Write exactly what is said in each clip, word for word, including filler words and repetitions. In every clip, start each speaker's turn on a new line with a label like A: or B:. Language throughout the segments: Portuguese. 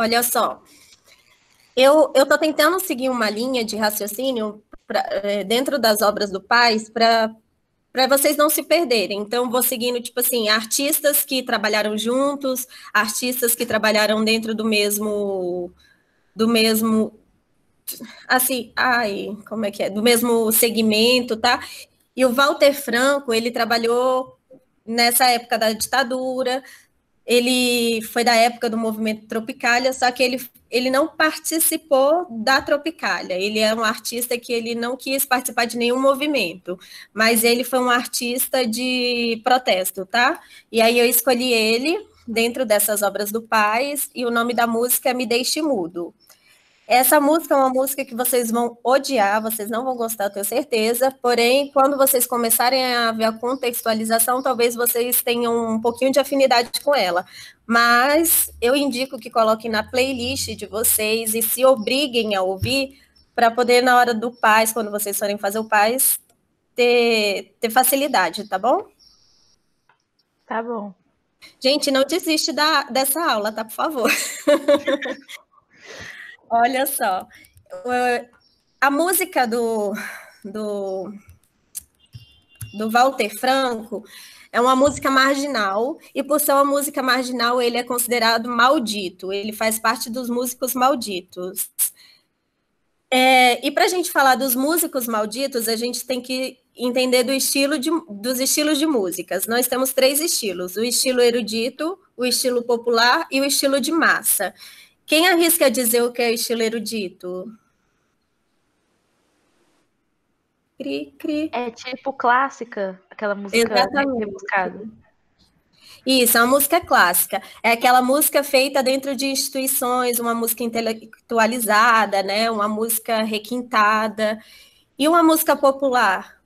A: Olha só, eu estou tentando seguir uma linha de raciocínio pra, é, dentro das obras do Paz para para vocês não se perderem. Então, vou seguindo, tipo assim, artistas que trabalharam juntos, artistas que trabalharam dentro do mesmo, do mesmo, assim, ai, como é que é? Do mesmo segmento, tá? E o Walter Franco, ele trabalhou nessa época da ditadura, ele foi da época do movimento Tropicália, só que ele, ele não participou da Tropicália. Ele é um artista que ele não quis participar de nenhum movimento, mas ele foi um artista de protesto, tá? E aí eu escolhi ele dentro dessas obras do Paz, e o nome da música é Me Deixe Mudo. Essa música é uma música que vocês vão odiar, vocês não vão gostar, eu tenho certeza, porém, quando vocês começarem a ver a contextualização, talvez vocês tenham um pouquinho de afinidade com ela, mas eu indico que coloquem na playlist de vocês e se obriguem a ouvir, para poder, na hora do Paz, quando vocês forem fazer o Paz, ter, ter facilidade, tá bom?
B: Tá bom.
A: Gente, não desiste da, dessa aula, tá, por favor. Olha só, a música do, do, do Walter Franco é uma música marginal, e por ser uma música marginal, ele é considerado maldito, ele faz parte dos músicos malditos. É, e para a gente falar dos músicos malditos, a gente tem que entender do estilo de, dos estilos de músicas. Nós temos três estilos, o estilo erudito, o estilo popular e o estilo de massa. Quem arrisca dizer o que é estilo erudito? Cri, cri.
B: É tipo clássica, aquela música rebuscada.
A: Isso, é uma música clássica. É aquela música feita dentro de instituições, uma música intelectualizada, né? Uma música requintada. E uma música popular?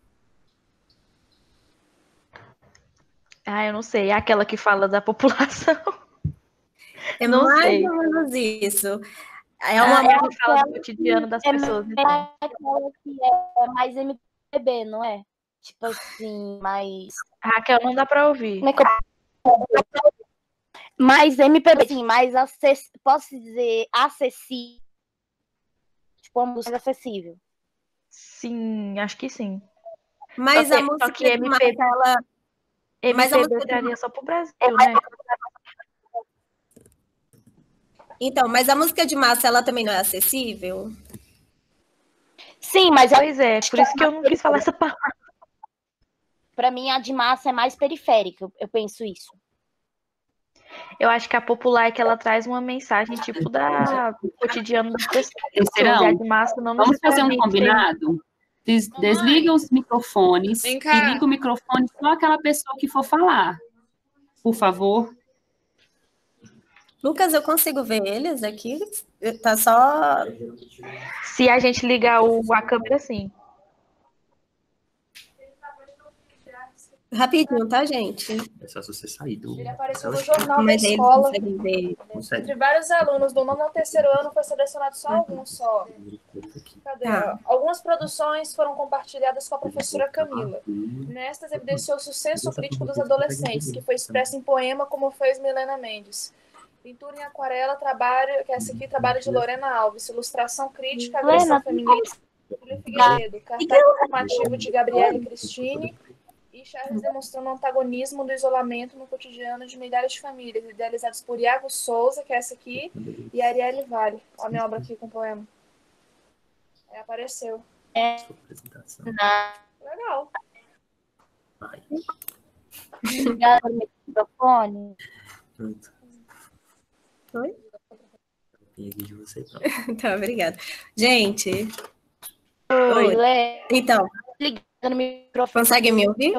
B: Ah, eu não sei. É aquela que fala da população.
A: É
B: não
A: mais
B: sei.
A: ou menos isso.
B: É uma ah, música é que fala do cotidiano das
C: é
B: pessoas.
C: É
B: então.
C: aquela que é mais M P B, não é? Tipo assim, mais...
B: Raquel, não dá pra ouvir.
C: Como é que eu... Mais M P B, assim, mais acess... posso dizer acessível. Tipo, uma música acessível.
B: Sim, acho que sim.
A: Mas
B: só
A: a
B: que,
A: música
B: só que M P B, ela... M P B
A: Mas a música
B: entraria só pro Brasil, né?
A: Então, mas a música de massa, ela também não é acessível?
C: Sim, mas...
B: Pois é, por isso que eu não quis falar essa palavra.
C: Para mim, a de massa é mais periférica, eu penso isso.
B: Eu acho que a popular é que ela traz uma mensagem, tipo, da do cotidiano das pessoas.
D: Terceirão,
B: e a de massa não
D: vamos fazer um
B: necessariamente
D: combinado? Des, desliga os microfones e liga o microfone só aquela pessoa que for falar. Por favor.
A: Lucas, eu consigo ver eles aqui? Tá só...
B: Se a gente ligar o, a câmera, sim.
A: Rapidinho, tá, gente?
D: É só você sair do...
E: Ele apareceu no jornal da
A: Mas eles
E: escola.
A: conseguem ver.
E: Entre vários alunos do nono ao terceiro ano, foi selecionado só alguns só. Cadê?
A: Tá.
E: Algumas produções foram compartilhadas com a professora Camila. Nestas, evidenciou-se o senso crítico dos adolescentes, que foi expresso em poema, como fez Milena Mendes. Pintura em aquarela, trabalho, que essa aqui, trabalho de Lorena Alves. Ilustração crítica, agressão feminista, Júlia Figueiredo. Cartaz informativo de Gabriele Cristine. E Charles demonstrando o antagonismo do isolamento no cotidiano de milhares de famílias, idealizados por Iago Souza, que é essa aqui, e Arielle Vale. Olha a minha obra aqui com o poema. Aí apareceu.
C: É.
E: Legal.
C: Obrigada pelo microfone.
D: Pronto.
A: Oi?
D: De você,
A: tá, obrigada. Gente.
C: Oi,
A: Oi.
C: Lê.
A: Então.
C: No microfone.
A: Consegue me ouvir?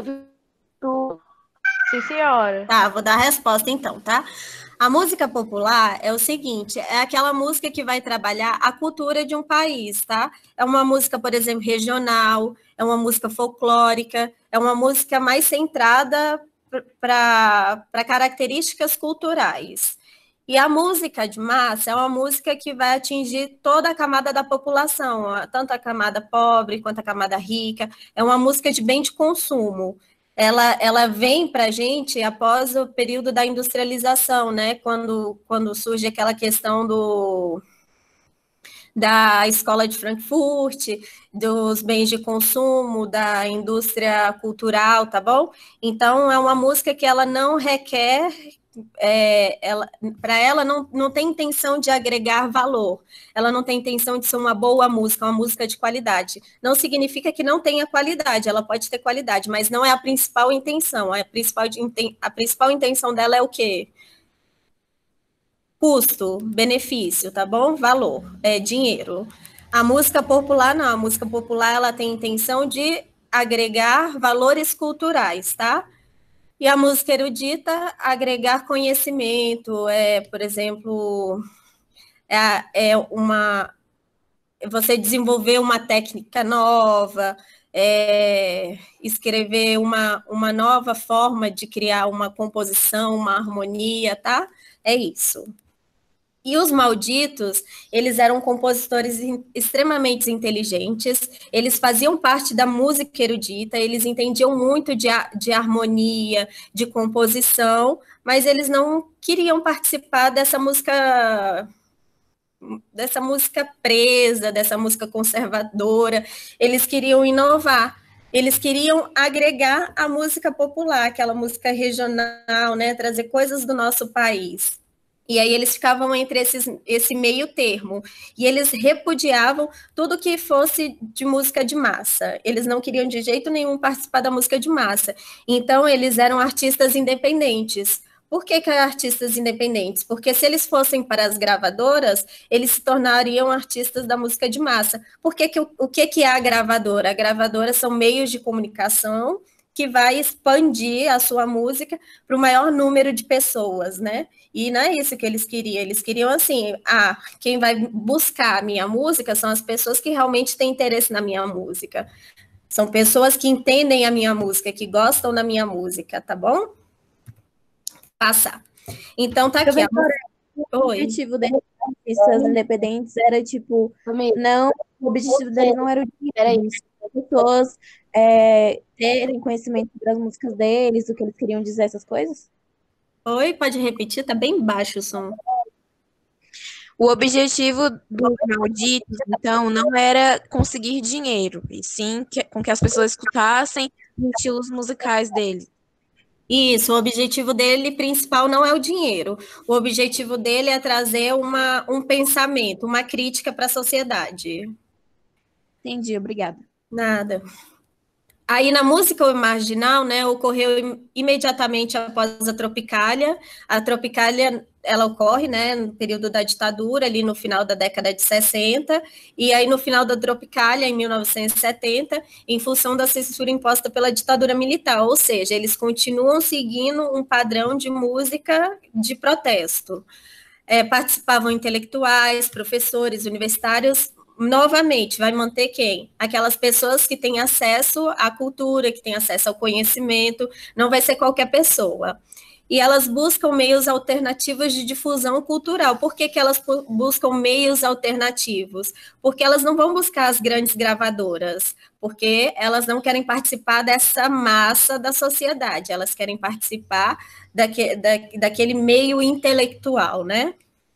B: Sim, senhora.
A: Tá, vou dar a resposta então, tá? A música popular é o seguinte, é aquela música que vai trabalhar a cultura de um país, tá? É uma música, por exemplo, regional, é uma música folclórica, é uma música mais centrada para características culturais. E a música de massa é uma música que vai atingir toda a camada da população, tanto a camada pobre quanto a camada rica. É uma música de bem de consumo. ela, ela vem para a gente após o período da industrialização, né? Quando, quando surge aquela questão do, da escola de Frankfurt, dos bens de consumo, da indústria cultural, tá bom? Então, é uma música que ela não requer, é, ela, para ela não, não tem intenção de agregar valor, ela não tem intenção de ser uma boa música, uma música de qualidade. Não significa que não tenha qualidade, ela pode ter qualidade, mas não é a principal intenção. A principal, a principal intenção dela é o quê? Custo, benefício, tá bom? Valor, é dinheiro. A música popular, não. A música popular, ela tem intenção de agregar valores culturais, tá? E a música erudita, agregar conhecimento, é, por exemplo, é, é uma... Você desenvolver uma técnica nova, é, escrever uma, uma nova forma de criar uma composição, uma harmonia, tá? É isso. E os Malditos, eles eram compositores extremamente inteligentes, eles faziam parte da música erudita, eles entendiam muito de, de harmonia, de composição, mas eles não queriam participar dessa música, dessa música presa, dessa música conservadora, eles queriam inovar. Eles queriam agregar a música popular, aquela música regional, né, trazer coisas do nosso país. E aí eles ficavam entre esses, esse meio termo, e eles repudiavam tudo que fosse de música de massa. Eles não queriam de jeito nenhum participar da música de massa. Então, eles eram artistas independentes. Por que, que artistas independentes? Porque se eles fossem para as gravadoras, eles se tornariam artistas da música de massa. Por que que, o que, que é a gravadora? A gravadora são meios de comunicação que vai expandir a sua música para o maior número de pessoas, né? E não é isso que eles queriam. Eles queriam, assim, ah, quem vai buscar a minha música são as pessoas que realmente têm interesse na minha música. São pessoas que entendem a minha música, que gostam da minha música, tá bom? Passar. Então, tá aqui.
F: O objetivo desses artistas independentes era, tipo, não, o objetivo deles não era o dinheiro, as pessoas é, terem conhecimento das músicas deles, o que eles queriam dizer, essas coisas?
A: Oi, pode repetir? Tá bem baixo o som.
F: O objetivo dos Malditos, então, não era conseguir dinheiro, e sim que, com que as pessoas escutassem os estilos musicais deles.
A: Isso, o objetivo dele principal não é o dinheiro. O objetivo dele é trazer uma, um pensamento, uma crítica para a sociedade.
F: Entendi, obrigada.
A: Nada. Aí na música marginal, né, ocorreu imediatamente após a Tropicália. A Tropicália, ela ocorre, né, no período da ditadura, ali no final da década de sessenta, e aí no final da Tropicália, em mil novecentos e setenta, em função da censura imposta pela ditadura militar, ou seja, eles continuam seguindo um padrão de música de protesto. É, participavam intelectuais, professores, universitários. Novamente, vai manter quem? Aquelas pessoas que têm acesso à cultura, que têm acesso ao conhecimento, não vai ser qualquer pessoa. E elas buscam meios alternativos de difusão cultural. Por que que elas buscam meios alternativos? Porque elas não vão buscar as grandes gravadoras, porque elas não querem participar dessa massa da sociedade, elas querem participar daque, da, daquele meio intelectual, né?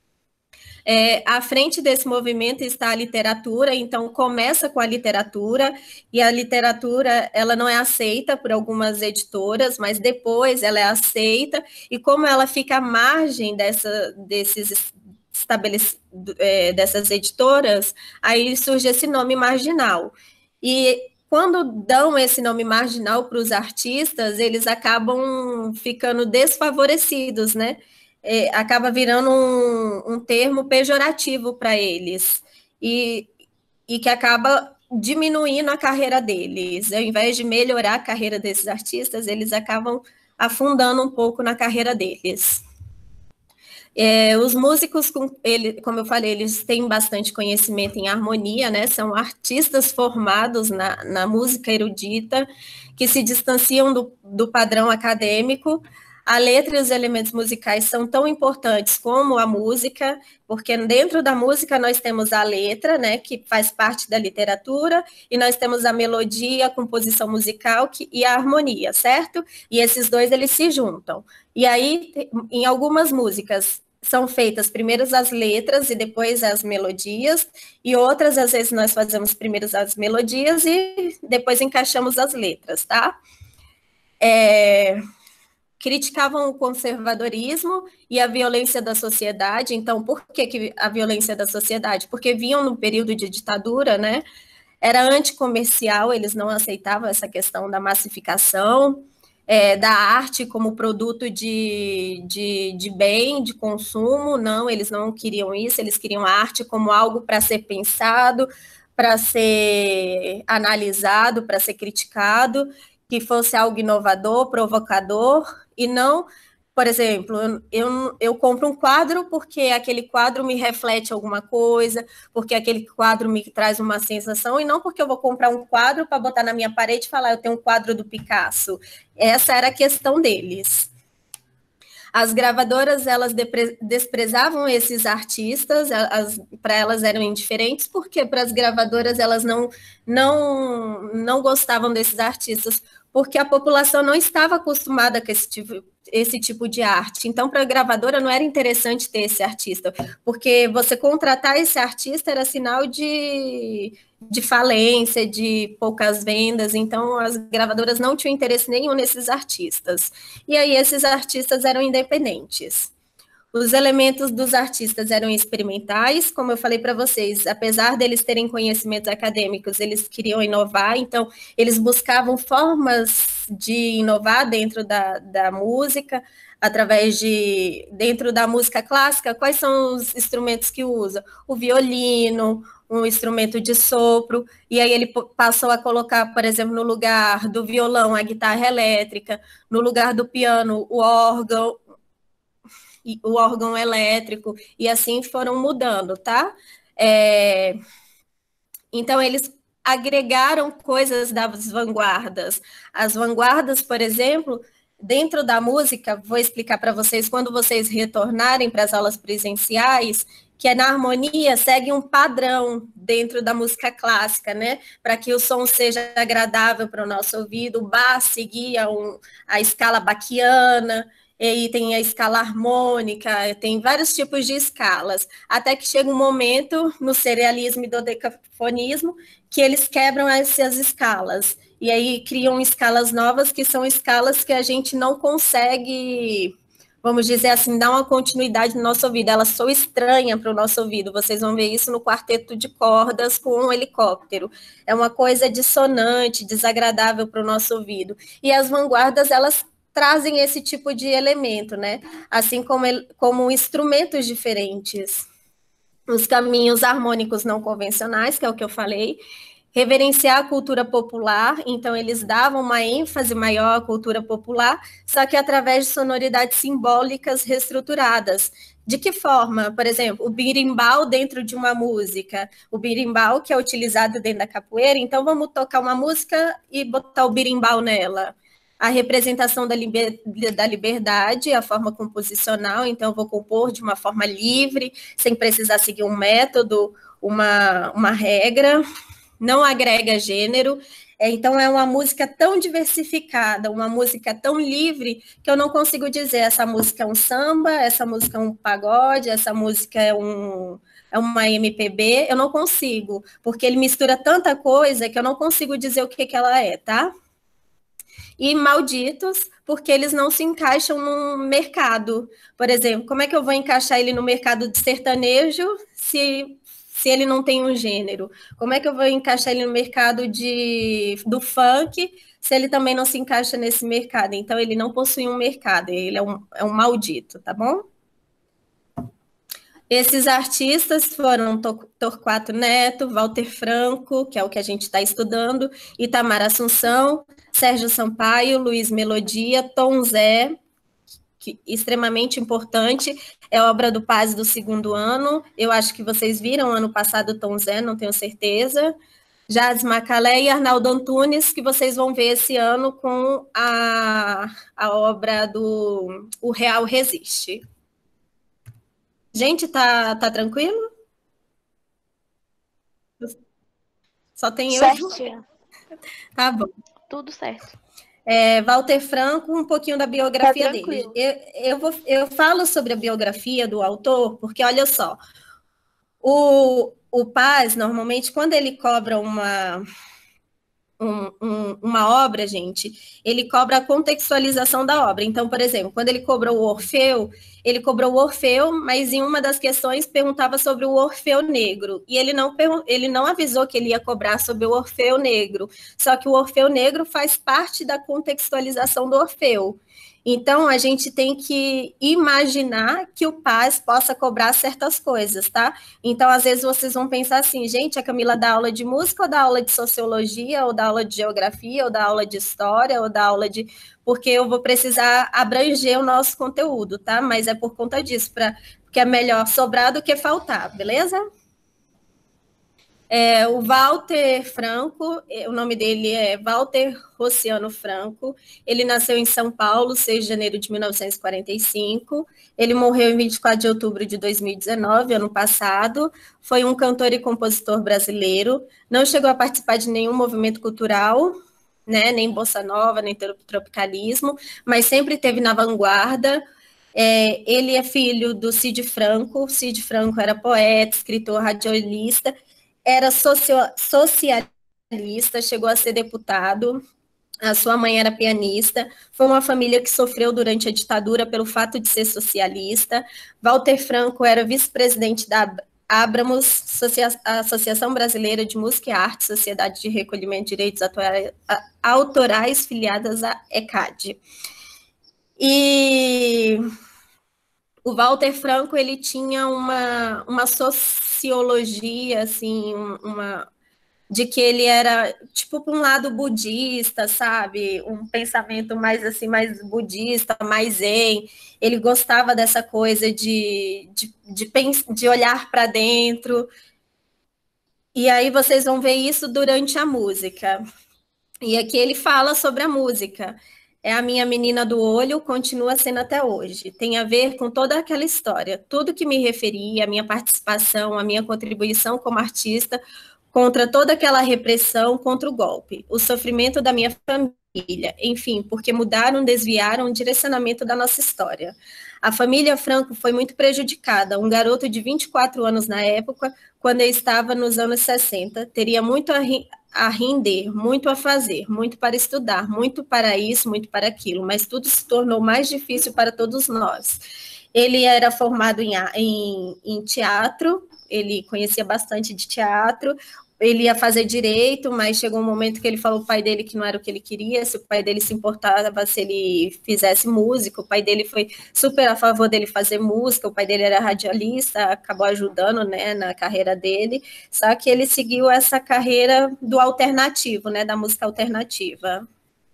A: É, à frente desse movimento está a literatura, então começa com a literatura, e a literatura ela não é aceita por algumas editoras, mas depois ela é aceita, e como ela fica à margem dessa, desses estabelec... é, dessas editoras, aí surge esse nome marginal. E quando dão esse nome marginal para os artistas, eles acabam ficando desfavorecidos, né? É, acaba virando um, um termo pejorativo para eles, e, e que acaba diminuindo a carreira deles. Ao invés de melhorar a carreira desses artistas, eles acabam afundando um pouco na carreira deles. É, os músicos, com ele, como eu falei, eles têm bastante conhecimento em harmonia, né? São artistas formados na, na música erudita, que se distanciam do, do padrão acadêmico. A letra e os elementos musicais são tão importantes como a música, porque dentro da música nós temos a letra, né, que faz parte da literatura, e nós temos a melodia, a composição musical que, e a harmonia, certo? E esses dois, eles se juntam. E aí, em algumas músicas, são feitas primeiro as letras e depois as melodias, e outras, às vezes, nós fazemos primeiro as melodias e depois encaixamos as letras, tá? É... criticavam o conservadorismo e a violência da sociedade. Então, por que, que a violência da sociedade? Porque vinham no período de ditadura, né? Era anticomercial, eles não aceitavam essa questão da massificação, é, da arte como produto de, de, de bem, de consumo. Não, eles não queriam isso, eles queriam a arte como algo para ser pensado, para ser analisado, para ser criticado, que fosse algo inovador, provocador, e não, por exemplo, eu, eu compro um quadro porque aquele quadro me reflete alguma coisa, porque aquele quadro me traz uma sensação, e não porque eu vou comprar um quadro para botar na minha parede e falar, eu tenho um quadro do Picasso. Essa era a questão deles. As gravadoras, elas desprezavam esses artistas, para elas eram indiferentes, porque para as gravadoras elas não, não, não gostavam desses artistas, porque a população não estava acostumada com esse tipo, esse tipo de arte. Então, para a gravadora não era interessante ter esse artista, porque você contratar esse artista era sinal de, de falência, de poucas vendas. Então, as gravadoras não tinham interesse nenhum nesses artistas. E aí, esses artistas eram independentes. Os elementos dos artistas eram experimentais, como eu falei para vocês, apesar deles terem conhecimentos acadêmicos, eles queriam inovar, então eles buscavam formas de inovar dentro da, da música, através de, dentro da música clássica, quais são os instrumentos que usa? O violino, um instrumento de sopro, e aí ele passou a colocar, por exemplo, no lugar do violão, a guitarra elétrica, no lugar do piano, o órgão, o órgão elétrico, e assim foram mudando, tá? É... Então, eles agregaram coisas das vanguardas. As vanguardas, por exemplo, dentro da música, vou explicar para vocês, quando vocês retornarem para as aulas presenciais, que é na harmonia, segue um padrão dentro da música clássica, né? Para que o som seja agradável para o nosso ouvido. O Bach seguia um, a escala baquiana, e aí tem a escala harmônica, tem vários tipos de escalas, até que chega um momento no serialismo e dodecafonismo que eles quebram essas escalas, e aí criam escalas novas, que são escalas que a gente não consegue, vamos dizer assim, dar uma continuidade no nosso ouvido, elas são estranhas para o nosso ouvido. Vocês vão ver isso no quarteto de cordas com um helicóptero, é uma coisa dissonante, desagradável para o nosso ouvido, e as vanguardas, elas trazem esse tipo de elemento, né? Assim como, como instrumentos diferentes. Os caminhos harmônicos não convencionais, que é o que eu falei, reverenciar a cultura popular, então eles davam uma ênfase maior à cultura popular, só que através de sonoridades simbólicas reestruturadas. De que forma? Por exemplo, o birimbau dentro de uma música, o birimbau que é utilizado dentro da capoeira, então vamos tocar uma música e botar o birimbau nela. A representação da, liber, da liberdade, a forma composicional, então eu vou compor de uma forma livre, sem precisar seguir um método, uma, uma regra, não agrega gênero, é, então é uma música tão diversificada, uma música tão livre, que eu não consigo dizer essa música é um samba, essa música é um pagode, essa música é um... é uma M P B, eu não consigo, porque ele mistura tanta coisa que eu não consigo dizer o que, que ela é, tá? E malditos, porque eles não se encaixam no mercado. Por exemplo, como é que eu vou encaixar ele no mercado de sertanejo se, se ele não tem um gênero? Como é que eu vou encaixar ele no mercado de, do funk se ele também não se encaixa nesse mercado? Então, ele não possui um mercado, ele é um, é um maldito, tá bom? Esses artistas foram Torquato Neto, Walter Franco, que é o que a gente está estudando, Itamar Assunção, Sérgio Sampaio, Luiz Melodia, Tom Zé, que extremamente importante, é obra do Paz do segundo ano, eu acho que vocês viram ano passado Tom Zé, não tenho certeza, Jazz Macalé e Arnaldo Antunes, que vocês vão ver esse ano com a, a obra do O Real Resiste. Gente, tá, tá tranquilo? Só tem eu.
C: Certinho.
A: Tá bom.
B: Tudo certo.
A: É, Walter Franco, um pouquinho da biografia
C: Tá
A: dele.
C: tranquilo.
A: Eu, eu, vou, eu falo sobre a biografia do autor, porque olha só, o, o Paz, normalmente, quando ele cobra uma, um, um, uma obra, gente, ele cobra a contextualização da obra. Então, por exemplo, quando ele cobrou o Orfeu, ele cobrou o Orfeu, mas em uma das questões perguntava sobre o Orfeu Negro, e ele não, ele não avisou que ele ia cobrar sobre o Orfeu Negro, só que o Orfeu Negro faz parte da contextualização do Orfeu. Então, a gente tem que imaginar que o Paz possa cobrar certas coisas, tá? Então, às vezes, vocês vão pensar assim, gente, a Camila dá aula de música ou dá aula de sociologia, ou dá aula de geografia, ou dá aula de história, ou dá aula de... Porque eu vou precisar abranger o nosso conteúdo, tá? Mas é por conta disso, pra... porque é melhor sobrar do que faltar, beleza? É, o Walter Franco, o nome dele é Walter Rociano Franco, ele nasceu em São Paulo, seis de janeiro de mil novecentos e quarenta e cinco, ele morreu em vinte e quatro de outubro de dois mil e dezenove, ano passado, foi um cantor e compositor brasileiro, não chegou a participar de nenhum movimento cultural, né, nem bossa nova, nem tropicalismo, mas sempre esteve na vanguarda. É, ele é filho do Cid Franco, Cid Franco era poeta, escritor, radialista, era socio, socialista, chegou a ser deputado, a sua mãe era pianista, foi uma família que sofreu durante a ditadura pelo fato de ser socialista. Walter Franco era vice-presidente da Abramos, Associação Brasileira de Música e Arte, Sociedade de Recolhimento de Direitos Autorais, filiadas à ECAD. E o Walter Franco, ele tinha uma, uma sociologia, assim, uma, de que ele era, tipo, para um lado budista, sabe? Um pensamento mais, assim, mais budista, mais zen. Ele gostava dessa coisa de, de, de, de olhar para dentro. E aí vocês vão ver isso durante a música. E aqui ele fala sobre a música. É a minha menina do olho, continua sendo até hoje. Tem a ver com toda aquela história. Tudo que me referi, a minha participação, a minha contribuição como artista, contra toda aquela repressão, contra o golpe, o sofrimento da minha família, enfim, porque mudaram, desviaram o direcionamento da nossa história. A família Franco foi muito prejudicada. Um garoto de vinte e quatro anos na época, quando eu estava nos anos sessenta, teria muito a a render, muito a fazer, muito para estudar, muito para isso, muito para aquilo, mas tudo se tornou mais difícil para todos nós. Ele era formado em, em, em teatro, ele conhecia bastante de teatro, ele ia fazer direito, mas chegou um momento que ele falou ao pai dele que não era o que ele queria, se o pai dele se importava se ele fizesse música, o pai dele foi super a favor dele fazer música, o pai dele era radialista, acabou ajudando, né, na carreira dele, só que ele seguiu essa carreira do alternativo, né, da música alternativa.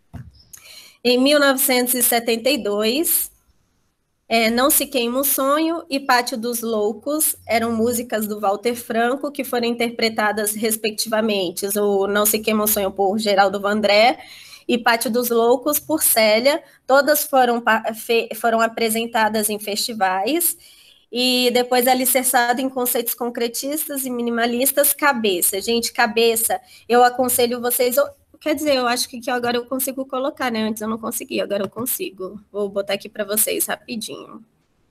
A: Em mil novecentos e setenta e dois, É, Não Se Queima um Sonho e Pátio dos Loucos eram músicas do Walter Franco que foram interpretadas respectivamente, o Não Se Queima um Sonho por Geraldo Vandré e Pátio dos Loucos por Célia, todas foram, foram apresentadas em festivais e depois alicerçado em conceitos concretistas e minimalistas. Cabeça, gente, Cabeça, eu aconselho vocês... Quer dizer, eu acho que agora eu consigo colocar, né? Antes eu não conseguia, agora eu consigo. Vou botar aqui para vocês rapidinho.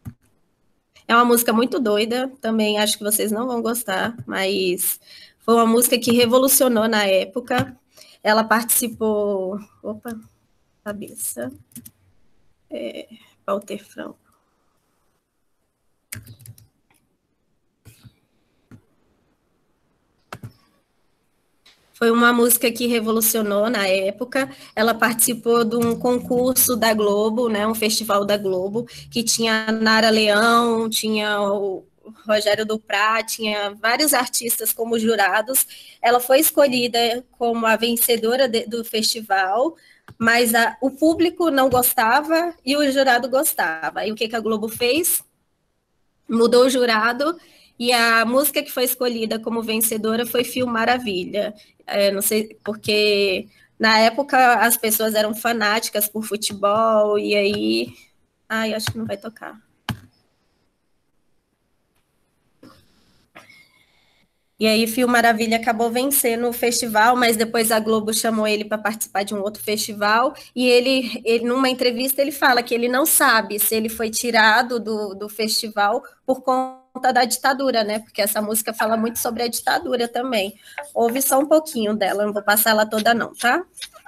A: É uma música muito doida, também acho que vocês não vão gostar, mas foi uma música que revolucionou na época. Ela participou... Opa, cabeça. É, Walter Franco. Foi uma música que revolucionou na época. Ela participou de um concurso da Globo, né, um festival da Globo, que tinha a Nara Leão, tinha o Rogério Duprá, tinha vários artistas como jurados. Ela foi escolhida como a vencedora de, do festival, mas a, o público não gostava e o jurado gostava. E o que, que a Globo fez? Mudou o jurado E a música que foi escolhida como vencedora foi Fio Maravilha. É, não sei, porque na época as pessoas eram fanáticas por futebol, e aí... Ai, acho que não vai tocar. E aí, Fio Maravilha acabou vencendo o festival, mas depois a Globo chamou ele para participar de um outro festival, e ele, ele, numa entrevista, ele fala que ele não sabe se ele foi tirado do, do festival por conta da ditadura, né? Porque essa música fala muito sobre a ditadura também. Ouve só um pouquinho dela, não vou passar ela toda não, tá?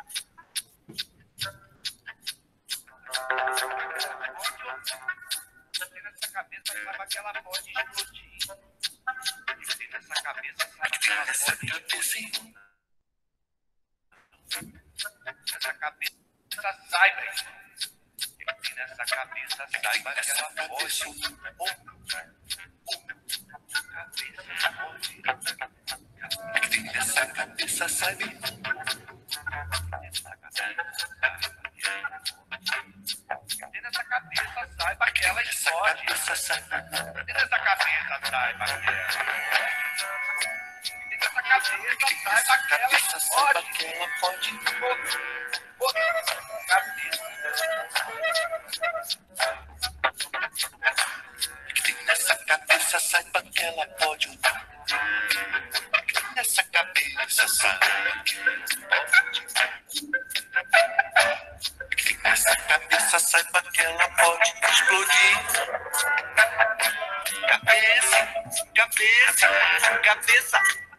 G: Nessa cabeça saiba, nessa cabeça saiba que ela pode, nessa cabeça saiba, nessa cabeça saiba que ela explode, nessa cabeça saiba que ela Nessa cabeça, saiba que ela pode. Que ela pode. Nessa cabeça, saiba que ela pode. Nessa cabeça, saiba que ela pode. Nessa cabeça, saiba que ela pode explodir. Cabeça, cabeça, cabeça.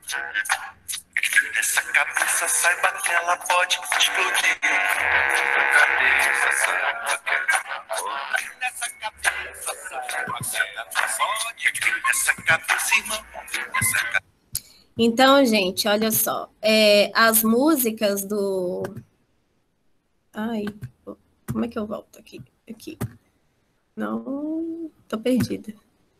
G: Nessa cabeça, saiba que ela pode explodir. Cabeça, saiba que ela pode. Nessa cabeça, saiba que ela pode. Nessa cabeça, irmão. Nessa cabeça.
A: Então, gente, olha só. É, as músicas do... Ai, como é que eu volto aqui? Aqui. Não, tô perdida.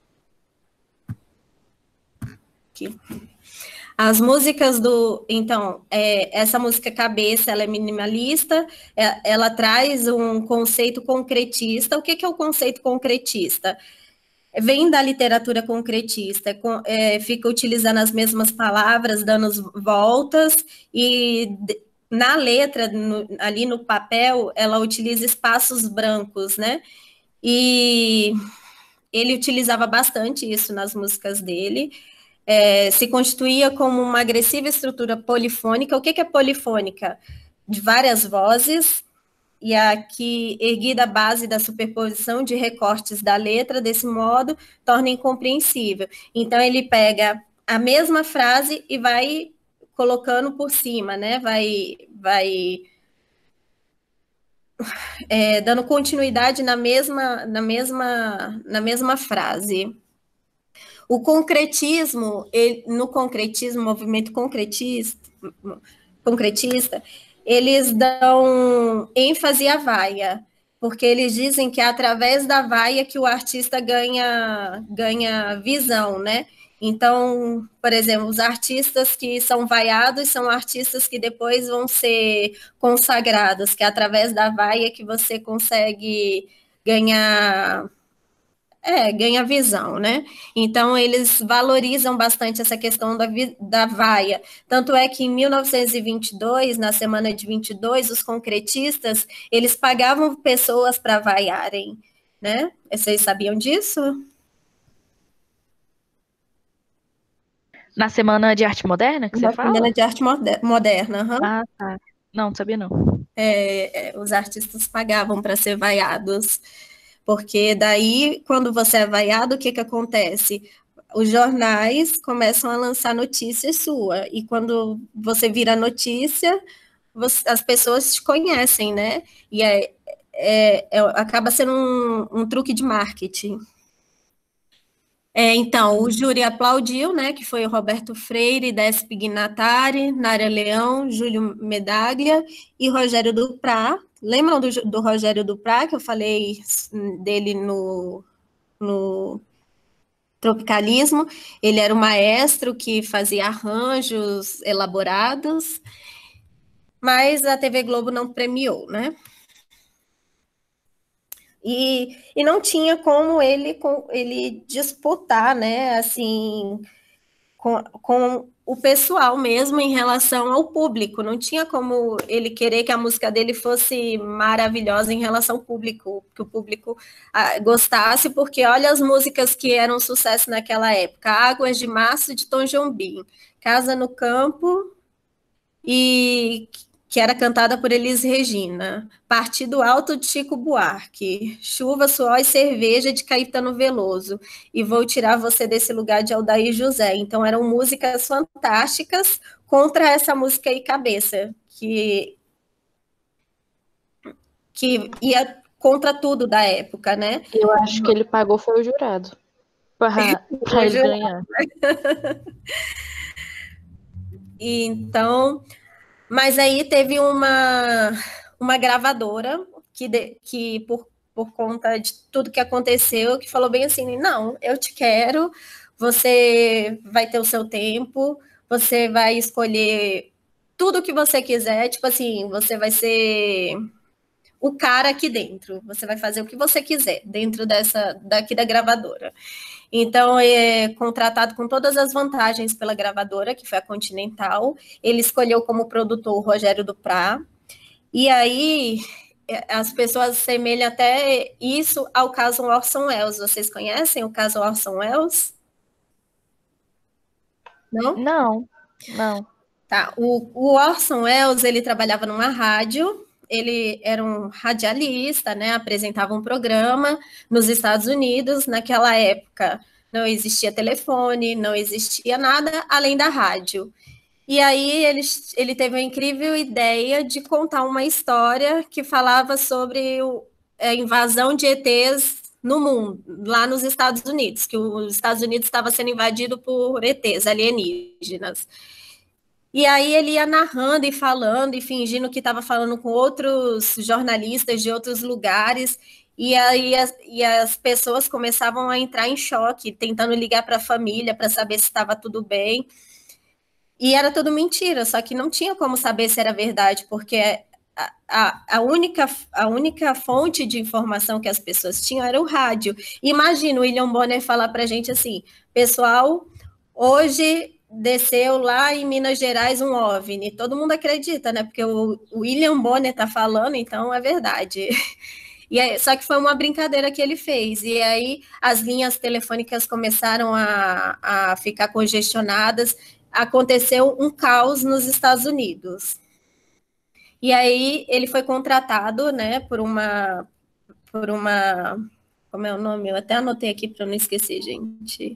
A: Aqui. As músicas do... Então, é, essa música Cabeça, ela é minimalista, é, ela traz um conceito concretista. O que, que é o conceito concretista? Vem da literatura concretista, com, é, fica utilizando as mesmas palavras, dando voltas, e na letra, no, ali no papel, ela utiliza espaços brancos, né? E ele utilizava bastante isso nas músicas dele. É, se constituía como uma agressiva estrutura polifônica. O que, que é polifônica? De várias vozes, e aqui erguida a base da superposição de recortes da letra, desse modo, torna incompreensível. Então, ele pega a mesma frase e vai colocando por cima, né? Vai, vai é, dando continuidade na mesma, na mesma, na mesma frase. O concretismo, ele, no concretismo, movimento concretista, concretista, eles dão ênfase à vaia, porque eles dizem que é através da vaia que o artista ganha, ganha visão, né? Então, por exemplo, os artistas que são vaiados são artistas que depois vão ser consagrados, que é através da vaia que você consegue ganhar... É, ganha visão, né? Então, eles valorizam bastante essa questão da, da vaia. Tanto é que em mil novecentos e vinte e dois, na semana de vinte e dois, os concretistas, eles pagavam pessoas para vaiarem, né? Vocês sabiam disso?
B: Na Semana de Arte Moderna, que
A: Na
B: você fala?
A: Semana de Arte Moderna, uhum.
B: Ah, tá. Não, não sabia não.
A: É, é, os artistas pagavam para ser vaiados. Porque daí, quando você é vaiado, o que, que acontece? Os jornais começam a lançar notícias suas, e quando você vira notícia, você, as pessoas te conhecem, né? E é, é, é, acaba sendo um, um truque de marketing. É, então, o júri aplaudiu, né? Que foi o Roberto Freire, Décio Pignatari, Nária Leão, Júlio Medaglia e Rogério Duprá. Lembram do, do Rogério Duprá, que eu falei dele no, no Tropicalismo? Ele era um maestro que fazia arranjos elaborados, mas a T V Globo não premiou, né? E, e não tinha como ele, com, ele disputar, né, assim, com, com o pessoal mesmo em relação ao público. Não tinha como ele querer que a música dele fosse maravilhosa em relação ao público, que o público ah, gostasse, porque olha as músicas que eram sucesso naquela época. Águas de Março, de Tom Jobim, Casa no Campo, e que era cantada por Elis Regina, Partido Alto de Chico Buarque, Chuva, Suor e Cerveja de Caetano Veloso, e Vou Tirar Você Desse Lugar de Aldair José. Então eram músicas fantásticas contra essa música aí, Cabeça, que, que ia contra tudo da época, né?
B: Eu acho que ele pagou foi o jurado para ele ganhar.
A: E, então... Mas aí teve uma, uma gravadora que, de, que por, por conta de tudo que aconteceu, que falou bem assim, não, eu te quero, você vai ter o seu tempo, você vai escolher tudo o que você quiser, tipo assim, você vai ser o cara aqui dentro, você vai fazer o que você quiser dentro dessa, daqui da gravadora. Então, é contratado com todas as vantagens pela gravadora, que foi a Continental. Ele escolheu como produtor o Rogério Duprá. E aí, as pessoas assemelham até isso ao caso Orson Welles. Vocês conhecem o caso Orson Welles? Não?
B: Não, não.
A: Tá. O, o Orson Welles, ele trabalhava numa rádio, ele era um radialista, né, apresentava um programa nos Estados Unidos. Naquela época não existia telefone, não existia nada além da rádio. E aí ele, ele teve a incrível ideia de contar uma história que falava sobre o, a invasão de E Tês no mundo, lá nos Estados Unidos, que os Estados Unidos estava sendo invadido por E Tês, alienígenas. E aí ele ia narrando e falando e fingindo que estava falando com outros jornalistas de outros lugares, e aí as, e as pessoas começavam a entrar em choque, tentando ligar para a família para saber se estava tudo bem. E era tudo mentira, só que não tinha como saber se era verdade, porque a, a, a, única, a única fonte de informação que as pessoas tinham era o rádio. Imagina o William Bonner falar para a gente assim, pessoal, hoje desceu lá em Minas Gerais um OVNI. Todo mundo acredita, né? Porque o William Bonner está falando, então é verdade. E aí, só que foi uma brincadeira que ele fez. E aí as linhas telefônicas começaram a, a ficar congestionadas. Aconteceu um caos nos Estados Unidos. E aí ele foi contratado, né, por uma... Por uma como é o nome? Eu até anotei aqui para não esquecer, gente.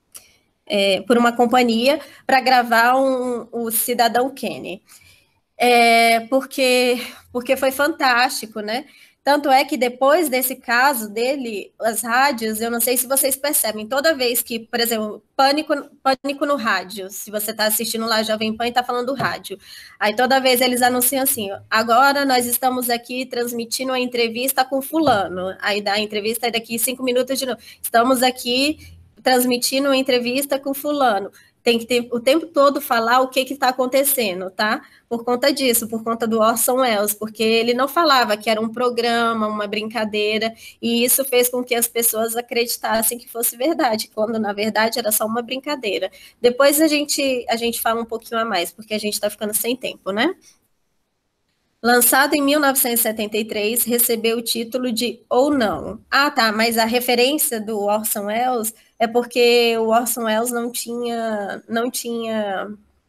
A: É, por uma companhia para gravar um, o Cidadão Kane, é, porque, porque foi fantástico, né? Tanto é que depois desse caso dele, as rádios, eu não sei se vocês percebem, toda vez que, por exemplo, pânico, pânico no rádio, se você está assistindo lá Jovem Pan e está falando do rádio, aí toda vez eles anunciam assim, agora nós estamos aqui transmitindo uma entrevista com fulano, aí dá a entrevista e daqui cinco minutos de novo, estamos aqui transmitindo uma entrevista com fulano. Tem que ter, o tempo todo falar o que está acontecendo, tá? Por conta disso, por conta do Orson Welles, porque ele não falava que era um programa, uma brincadeira, e isso fez com que as pessoas acreditassem que fosse verdade, quando na verdade era só uma brincadeira. Depois a gente, a gente fala um pouquinho a mais, porque a gente está ficando sem tempo, né? Lançado em mil novecentos e setenta e três, recebeu o título de Ou Não. Ah, tá, mas a referência do Orson Welles é porque o Orson Welles não tinha, não tinha,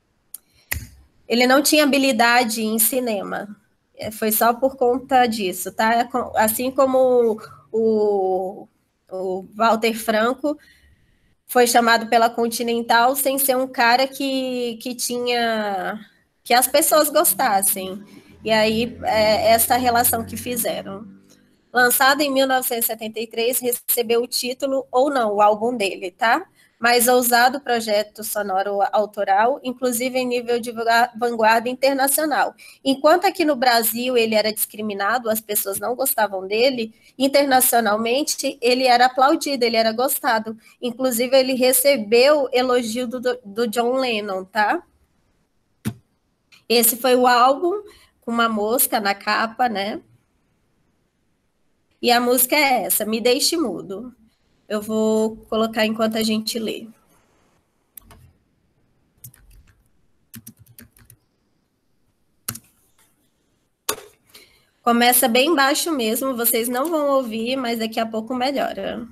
A: ele não tinha habilidade em cinema. Foi só por conta disso, tá? Assim como o, o Walter Franco foi chamado pela Continental sem ser um cara que, que tinha, que as pessoas gostassem. E aí, é essa relação que fizeram. Lançado em mil novecentos e setenta e três, recebeu o título Ou Não, o álbum dele, tá? Mais ousado projeto sonoro autoral, inclusive em nível de vanguarda internacional. Enquanto aqui no Brasil ele era discriminado, as pessoas não gostavam dele, internacionalmente ele era aplaudido, ele era gostado. Inclusive ele recebeu elogio do, do John Lennon, tá? Esse foi o álbum com uma mosca na capa, né? E a música é essa, Me Deixe Mudo. Eu vou colocar enquanto a gente lê. Começa bem baixo mesmo, vocês não vão ouvir, mas daqui a pouco melhora.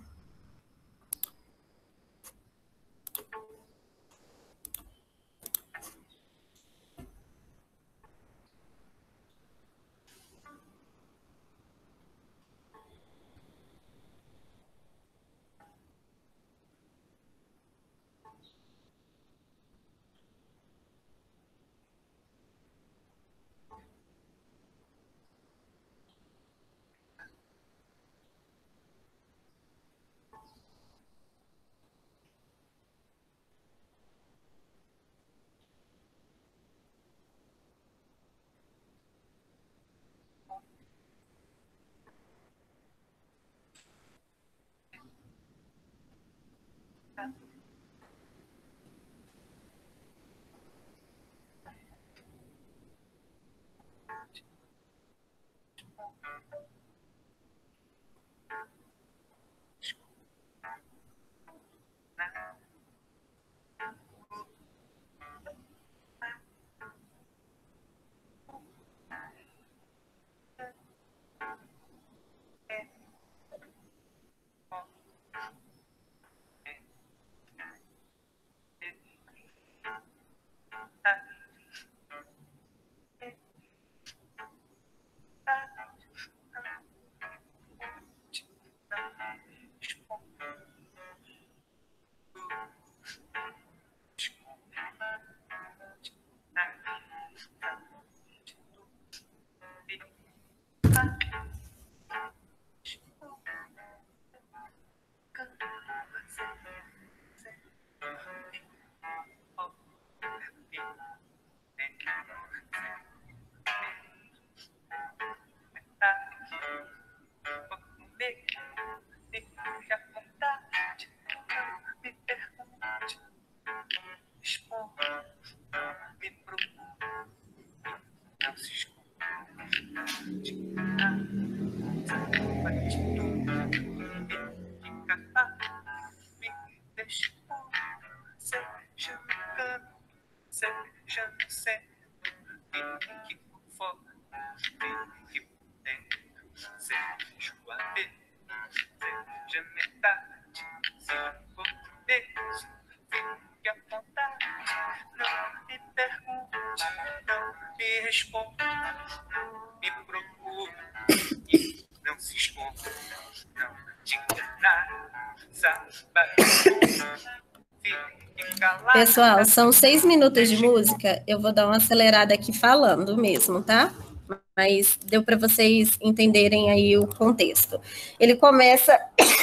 A: Pessoal, são seis minutos de música, eu vou dar uma acelerada aqui falando mesmo, tá? Mas deu para vocês entenderem aí o contexto. Ele começa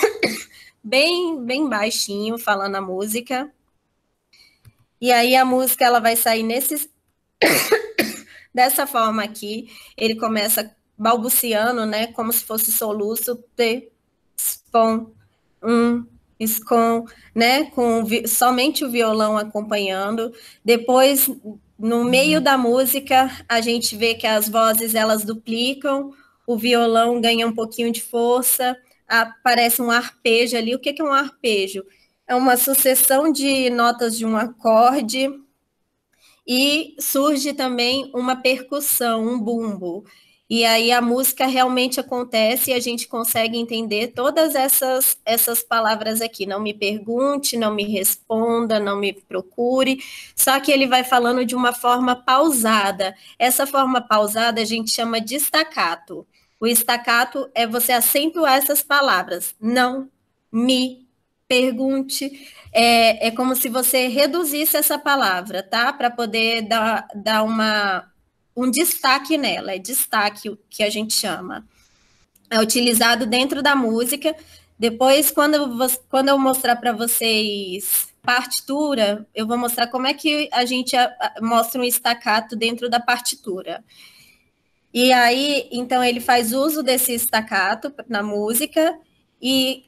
A: bem, bem baixinho, falando a música, e aí a música ela vai sair nesses... dessa forma aqui, ele começa balbuciando, né, como se fosse soluço, te, spom, um... com, né, com vi- somente o violão acompanhando. Depois, no meio da música, a gente vê que as vozes elas duplicam, o violão ganha um pouquinho de força, aparece um arpejo ali. O que que é um arpejo? É uma sucessão de notas de um acorde e surge também uma percussão, um bumbo. E aí a música realmente acontece e a gente consegue entender todas essas, essas palavras aqui. Não me pergunte, não me responda, não me procure. Só que ele vai falando de uma forma pausada. Essa forma pausada a gente chama de staccato. O staccato é você acentuar essas palavras. Não me pergunte. É, é como se você reduzisse essa palavra, tá? Para poder dar, dar uma... um destaque nela, é destaque o que a gente chama. É utilizado dentro da música. Depois, quando eu, quando eu mostrar para vocês partitura, eu vou mostrar como é que a gente a, a, mostra um staccato dentro da partitura. E aí, então, ele faz uso desse staccato na música, e,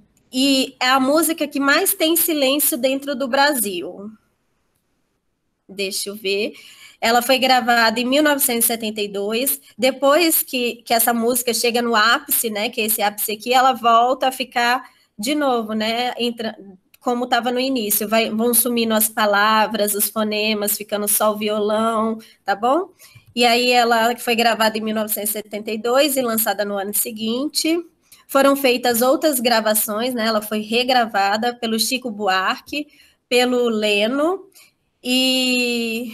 A: e é a música que mais tem silêncio dentro do Brasil. deixa eu ver. Ela foi gravada em mil novecentos e setenta e dois. Depois que, que essa música chega no ápice, né, que é esse ápice aqui, ela volta a ficar de novo, né, entra, como estava no início. Vai, vão sumindo as palavras, os fonemas, ficando só o violão, tá bom? E aí ela foi gravada em mil novecentos e setenta e dois e lançada no ano seguinte. Foram feitas outras gravações, né? Ela foi regravada pelo Chico Buarque, pelo Leno, e,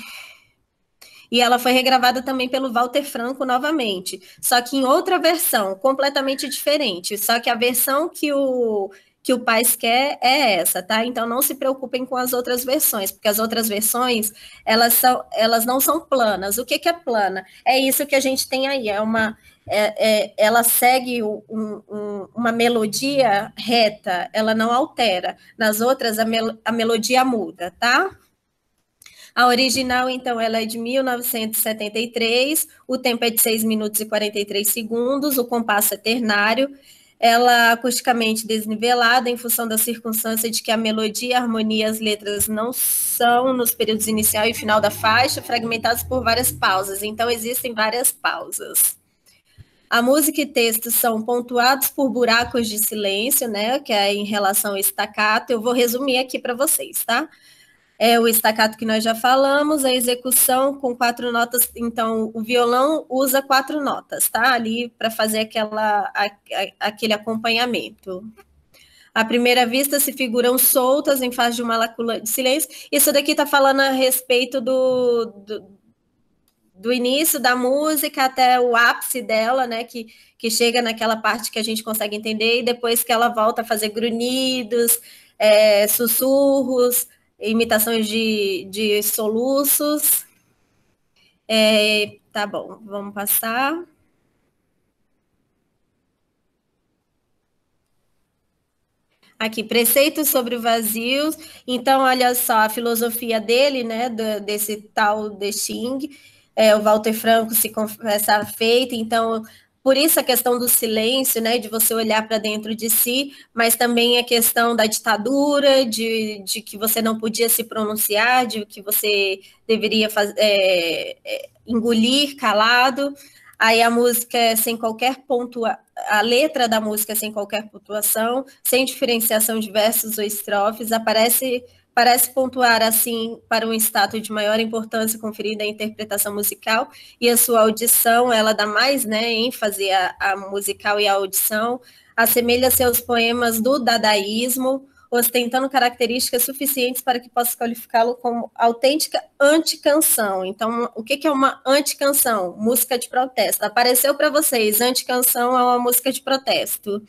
A: e ela foi regravada também pelo Walter Franco novamente, só que em outra versão, completamente diferente, só que a versão que o, que o Paes quer é essa, tá? Então não se preocupem com as outras versões, porque as outras versões, elas, são, elas não são planas. O que, que é plana? É isso que a gente tem aí, é uma... É, é, ela segue um, um, uma melodia reta, ela não altera. Nas outras, a, mel a melodia muda, tá? A original, então, ela é de mil novecentos e setenta e três, o tempo é de seis minutos e quarenta e três segundos, o compasso é ternário, ela acusticamente desnivelada em função da circunstância de que a melodia, a harmonia e as letras não são, nos períodos inicial e final da faixa, fragmentados por várias pausas, então existem várias pausas. A música e texto são pontuados por buracos de silêncio, né, que é em relação ao staccato. Eu vou resumir aqui para vocês, tá? É o staccato que nós já falamos, a execução com quatro notas, então o violão usa quatro notas, tá? Ali para fazer aquela, a, a, aquele acompanhamento. À primeira vista se figuram soltas em face de uma lacuna de silêncio. Isso daqui está falando a respeito do... do do início da música até o ápice dela, né, que, que chega naquela parte que a gente consegue entender, e depois que ela volta a fazer grunhidos, é, sussurros, imitações de, de soluços. É, tá bom, vamos passar. Aqui, preceitos sobre o vazio. Então, olha só, a filosofia dele, né, do, desse tal de Xing, é, o Walter Franco se confessa feito, então, por isso a questão do silêncio, né, de você olhar para dentro de si, mas também a questão da ditadura, de, de que você não podia se pronunciar, de que você deveria faz, é, é, engolir calado. Aí a música é sem qualquer pontua, a letra da música é sem qualquer pontuação, sem diferenciação de versos ou estrofes, aparece... parece pontuar, assim, para um status de maior importância conferida à interpretação musical, e a sua audição, ela dá mais, né, ênfase à, à musical e à audição, assemelha-se aos poemas do dadaísmo, ostentando características suficientes para que possa qualificá-lo como autêntica anticanção. Então, o que é uma anticanção? Música de protesto. Apareceu para vocês, anticanção é uma música de protesto.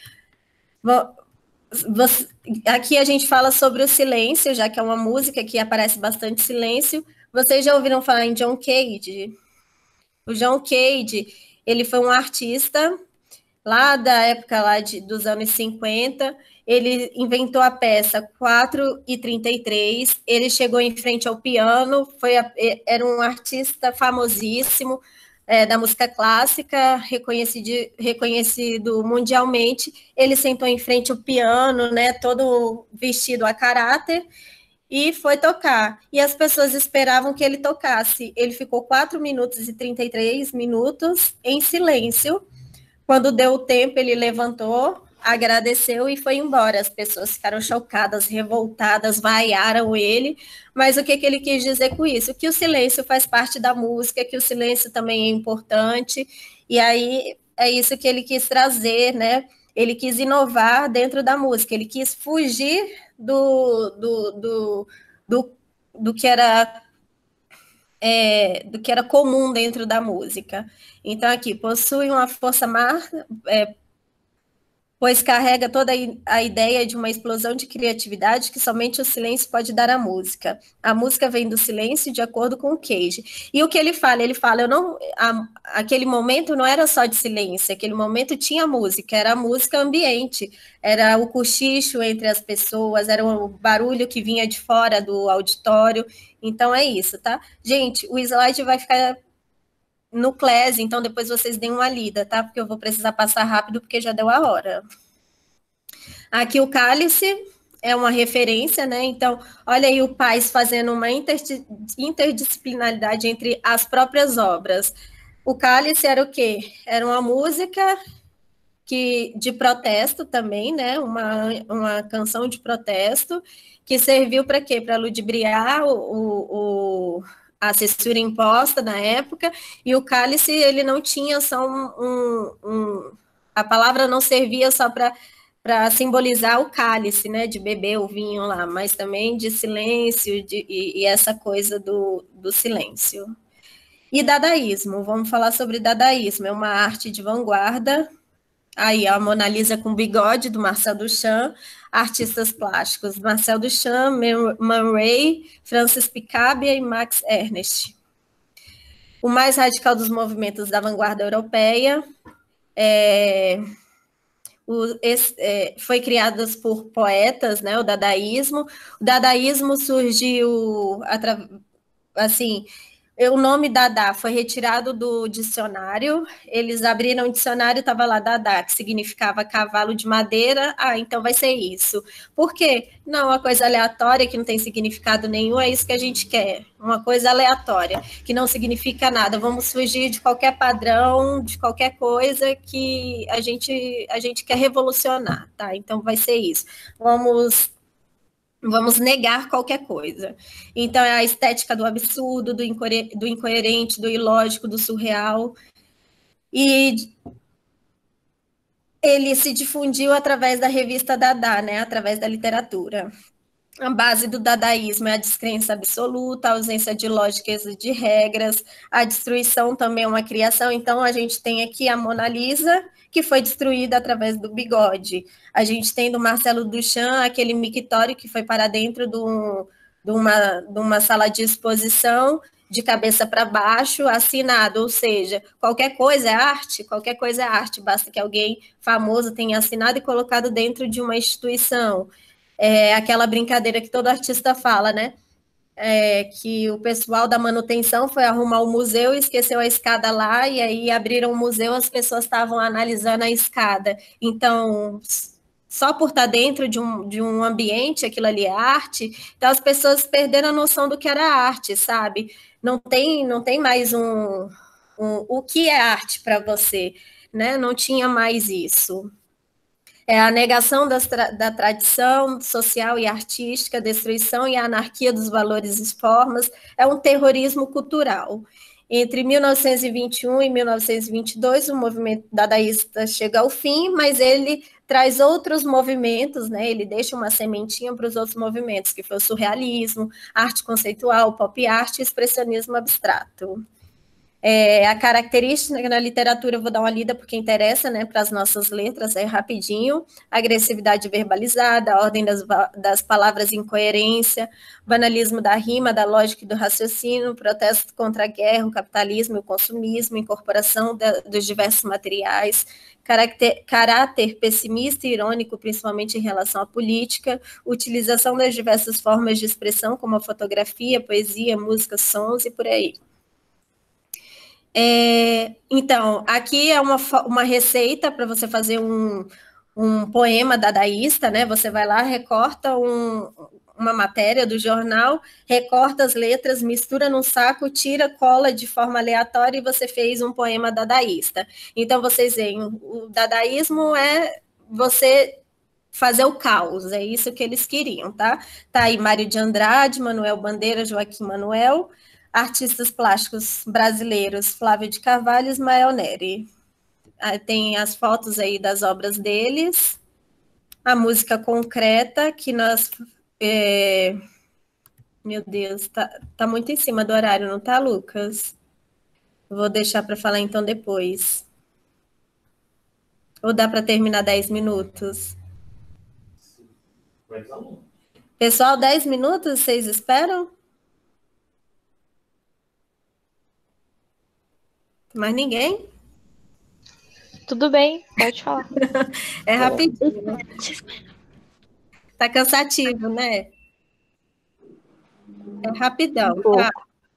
A: Você, aqui a gente fala sobre o silêncio, já que é uma música que aparece bastante silêncio. Vocês já ouviram falar em John Cage? O John Cage, ele foi um artista lá da época lá de, dos anos cinquenta, ele inventou a peça quatro e trinta e três, ele chegou em frente ao piano, foi a, era um artista famosíssimo, É, da música clássica, reconhecido, reconhecido mundialmente. Ele sentou em frente ao piano, né, todo vestido a caráter, e foi tocar. E as pessoas esperavam que ele tocasse. Ele ficou quatro minutos e trinta e três minutos em silêncio. Quando deu o tempo, ele levantou, agradeceu e foi embora. As pessoas ficaram chocadas, revoltadas, vaiaram ele, mas o que, que ele quis dizer com isso? Que o silêncio faz parte da música, que o silêncio também é importante, e aí é isso que ele quis trazer, né? Ele quis inovar dentro da música, ele quis fugir do, do, do, do, do que era... É, do que era comum dentro da música. Então, aqui, possui uma força mar, é, pois carrega toda a ideia de uma explosão de criatividade que somente o silêncio pode dar à música. A música vem do silêncio, de acordo com o Cage. E o que ele fala? Ele fala, eu não, a, aquele momento não era só de silêncio, aquele momento tinha música, era a música ambiente, era o cochicho entre as pessoas, era o barulho que vinha de fora do auditório. Então é isso, tá? Gente, o slide vai ficar no Class, então depois vocês deem uma lida, tá? Porque eu vou precisar passar rápido, porque já deu a hora. Aqui o cálice, é uma referência, né? Então, olha aí o Paes fazendo uma interdisciplinaridade entre as próprias obras. O Cálice era o quê? Era uma música que, de protesto também, né? Uma, uma canção de protesto, que serviu para quê? Para ludibriar o, o, a censura imposta na época, e o Cálice, ele não tinha só um... um, um a palavra não servia só para para simbolizar o cálice, né, de beber o vinho lá, mas também de silêncio de, e, e essa coisa do, do silêncio. E dadaísmo, vamos falar sobre dadaísmo, é uma arte de vanguarda, aí a Mona Lisa com bigode, do Marcel Duchamp, artistas plásticos, Marcel Duchamp, Man Ray, Francis Picabia e Max Ernst. O mais radical dos movimentos da vanguarda europeia, é... O, esse, é, foi criado por poetas, né, o dadaísmo. O dadaísmo surgiu, assim, o nome Dada foi retirado do dicionário, eles abriram o dicionário, estava lá Dada, que significava cavalo de madeira, ah, então vai ser isso. Por quê? Não, uma coisa aleatória, que não tem significado nenhum, é isso que a gente quer, uma coisa aleatória, que não significa nada, vamos fugir de qualquer padrão, de qualquer coisa que a gente, a gente quer revolucionar, tá? Então vai ser isso. Vamos... Vamos negar qualquer coisa. Então, é a estética do absurdo, do, incoer do incoerente, do ilógico, do surreal. E ele se difundiu através da revista Dada, né? Através da literatura. A base do dadaísmo é a descrença absoluta, a ausência de lógicas e de regras, a destruição também é uma criação. Então, a gente tem aqui a Mona Lisa, que foi destruída através do bigode. A gente tem do Marcelo Duchamp, aquele mictório que foi para dentro de, um, de, uma, de uma sala de exposição, de cabeça para baixo, assinado, ou seja, qualquer coisa é arte, qualquer coisa é arte, basta que alguém famoso tenha assinado e colocado dentro de uma instituição. É aquela brincadeira que todo artista fala, né? É, que o pessoal da manutenção foi arrumar o museu e esqueceu a escada lá, e aí abriram o museu, as pessoas estavam analisando a escada. Então, só por estar dentro de um, de um ambiente, aquilo ali é arte, então as pessoas perderam a noção do que era arte, sabe? Não tem, não tem mais um, um o que é arte para você, né? Não tinha mais isso. É a negação das tra da tradição social e artística, a destruição e a anarquia dos valores e formas, é um terrorismo cultural. Entre mil novecentos e vinte e um e mil novecentos e vinte e dois, o movimento dadaísta chega ao fim, mas ele traz outros movimentos, né? Ele deixa uma sementinha para os outros movimentos, que foi o surrealismo, arte conceitual, pop art e expressionismo abstrato. É, a característica na literatura, eu vou dar uma lida porque interessa, né, para as nossas letras, é rapidinho, agressividade verbalizada, a ordem das, das palavras, incoerência, banalismo da rima, da lógica e do raciocínio, protesto contra a guerra, o capitalismo e o consumismo, incorporação da, dos diversos materiais, caráter, caráter pessimista e irônico, principalmente em relação à política, utilização das diversas formas de expressão, como a fotografia, poesia, música, sons e por aí. É, então, aqui é uma, uma receita para você fazer um, um poema dadaísta, né? Você vai lá, recorta um, uma matéria do jornal, recorta as letras, mistura num saco, tira, cola de forma aleatória e você fez um poema dadaísta. Então, vocês veem, o dadaísmo é você fazer o caos, é isso que eles queriam, tá? Tá aí Mário de Andrade, Manuel Bandeira, Joaquim Manuel, artistas plásticos brasileiros, Flávio de Carvalho e Ismael Neri. Tem as fotos aí das obras deles, a música concreta, que nós... É... Meu Deus, tá, tá muito em cima do horário, não tá, Lucas? Vou deixar para falar então depois. Ou dá para terminar dez minutos? Pessoal, dez minutos, vocês esperam? Mais ninguém?
B: Tudo bem, pode falar.
A: É rapidinho. Tá cansativo, né? É rapidão, tá?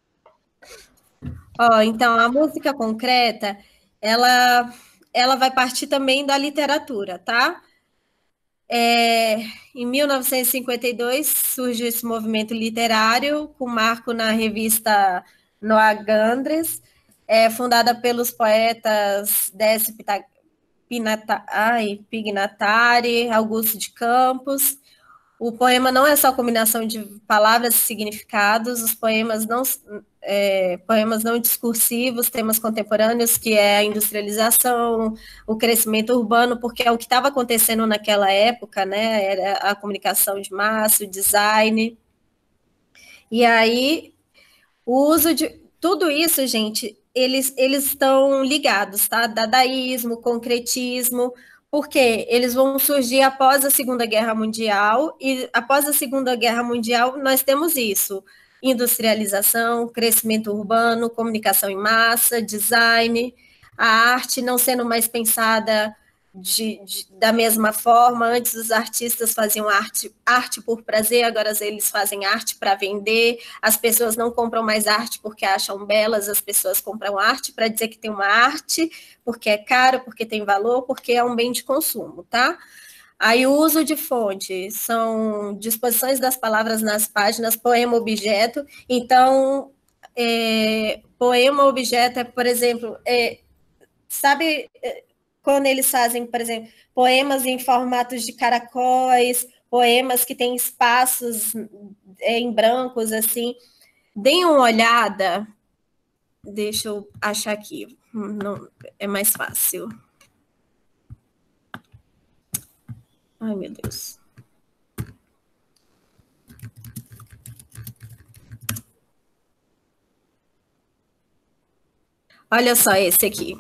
A: Ó, então, a música concreta, ela, ela vai partir também da literatura, tá? É, em mil novecentos e cinquenta e dois surge esse movimento literário, com marco na revista Noah Gandres, é, fundada pelos poetas Décio Pita- Pinata- ai, Pignatari, Augusto de Campos. O poema não é só combinação de palavras e significados, os poemas não, é, poemas não discursivos, temas contemporâneos, que é a industrialização, o crescimento urbano, porque é o que estava acontecendo naquela época, né? Era a comunicação de massa, o design. E aí, o uso de tudo isso, gente, eles, eles estão ligados, tá? Dadaísmo, concretismo, porque eles vão surgir após a Segunda Guerra Mundial, e após a Segunda Guerra Mundial nós temos isso: industrialização, crescimento urbano, comunicação em massa, design, a arte não sendo mais pensada de, de, da mesma forma. Antes os artistas faziam arte, arte por prazer, agora eles fazem arte para vender. As pessoas não compram mais arte porque acham belas, as pessoas compram arte para dizer que tem uma arte, porque é caro, porque tem valor, porque é um bem de consumo, tá? Aí o uso de fonte são disposições das palavras nas páginas, poema objeto. Então, é, poema objeto é, por exemplo, é, sabe quando eles fazem, por exemplo, poemas em formatos de caracóis, poemas que têm espaços em brancos, assim, deem uma olhada. Deixa eu achar aqui, não, é mais fácil. Ai, meu Deus. Olha só esse aqui.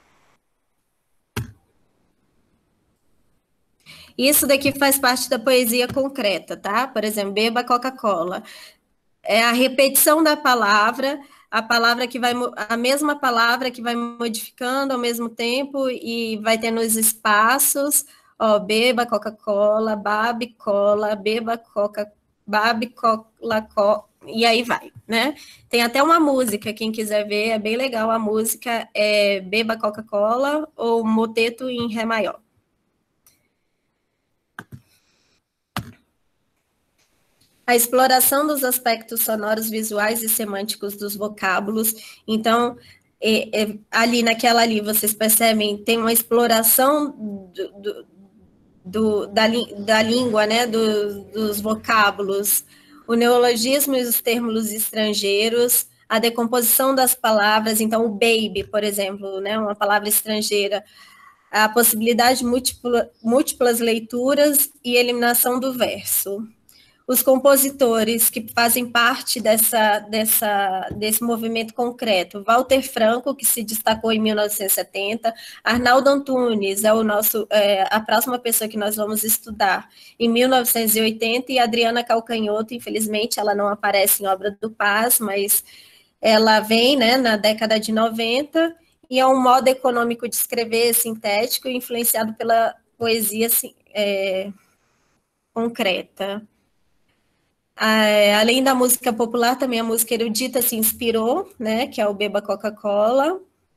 A: Isso daqui faz parte da poesia concreta, tá? Por exemplo, beba Coca-Cola. É a repetição da palavra, a palavra que vai, a mesma palavra que vai modificando ao mesmo tempo e vai tendo os espaços, ó, beba Coca-Cola, babe cola, beba Coca, babe cola, co, e aí vai, né? Tem até uma música, quem quiser ver, é bem legal, a música é Beba Coca-Cola ou Moteto em Ré maior. A exploração dos aspectos sonoros, visuais e semânticos dos vocábulos. Então, é, é, ali naquela ali, vocês percebem, tem uma exploração do, do, do, da, da língua, né, do, dos vocábulos, o neologismo e os termos estrangeiros, a decomposição das palavras. Então, o baby, por exemplo, né, uma palavra estrangeira, a possibilidade de múltipla, múltiplas leituras e eliminação do verso. Os compositores que fazem parte dessa, dessa, desse movimento concreto: Walter Franco, que se destacou em mil novecentos e setenta, Arnaldo Antunes é, o nosso, é a próxima pessoa que nós vamos estudar, em mil novecentos e oitenta, e Adriana Calcanhoto, infelizmente, ela não aparece em Obra do Paz, mas ela vem, né, na década de noventa, e é um modo econômico de escrever sintético, influenciado pela poesia assim, é, concreta. É, além da música popular, também a música erudita se inspirou, né, que é o Beba Coca-Cola.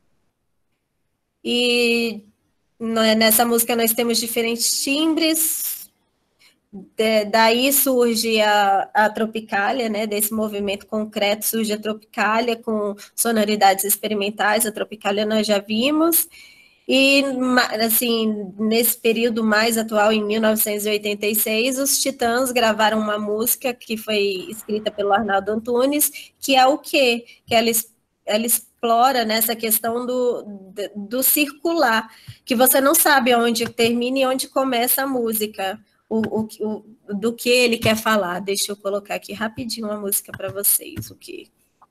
A: E nessa música nós temos diferentes timbres, de, daí surge a, a Tropicália, né, desse movimento concreto surge a Tropicália com sonoridades experimentais. A Tropicália nós já vimos. E, assim, nesse período mais atual, em mil novecentos e oitenta e seis, os Titãs gravaram uma música que foi escrita pelo Arnaldo Antunes, que é o quê? Que ela, ela explora nessa questão do, do, do circular, que você não sabe onde termina e onde começa a música, o, o, o, do que ele quer falar. Deixa eu colocar aqui rapidinho uma música para vocês, o que...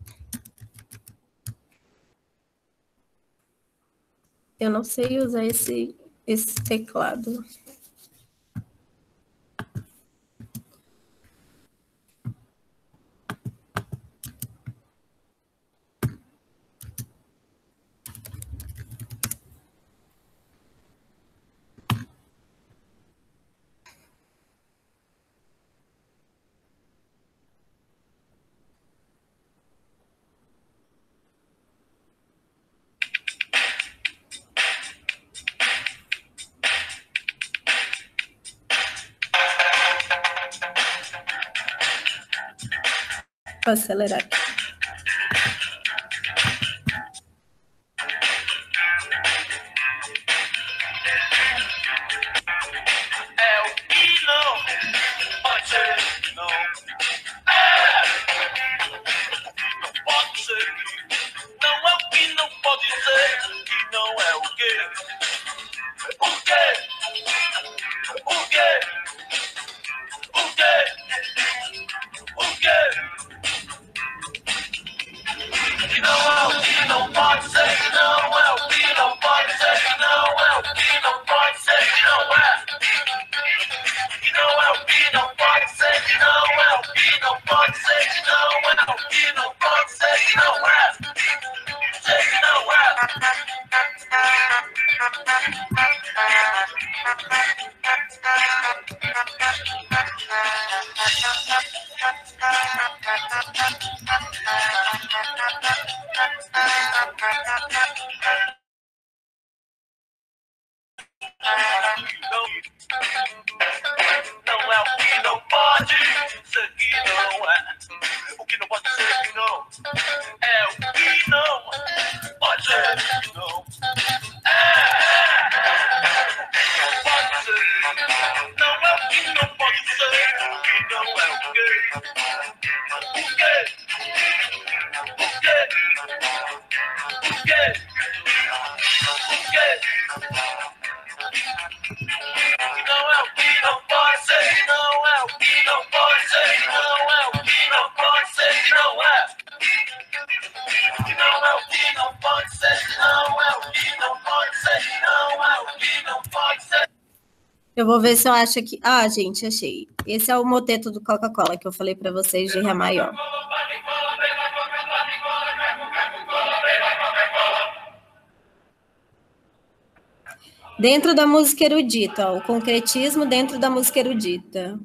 A: Eu não sei usar esse, esse teclado. Vou acelerar aqui.
G: É o que não pode ser, não. Não pode ser. Não é o que não pode ser. Que não é o quê? O quê? O quê? O quê? O quê? Que não é o que não pode ser. Que não é o que não pode ser. Que não é o que não pode ser. Que não é. Que não é o que não pode ser. Que não é o que não pode ser. Que não é o que não pode ser. Que não é. Sei que não é. Não é o que não pode ser que não é. O que não pode ser que não é o que não pode ser que não é. Não pode ser. Não é o que não pode ser que não é o quê? O quê? O quê? O quê? O quê? Não é o que não pode ser, não é o que não pode ser, não é o que não pode ser, não é. Que não é o que não pode ser, não é o que não pode ser, não é o que não pode ser.
A: Eu vou ver se eu acho aqui. Ah, gente, achei. Esse é o moteto do Coca-Cola que eu falei para vocês de Ré maior. Dentro da música erudita, ó, o concretismo dentro da música erudita.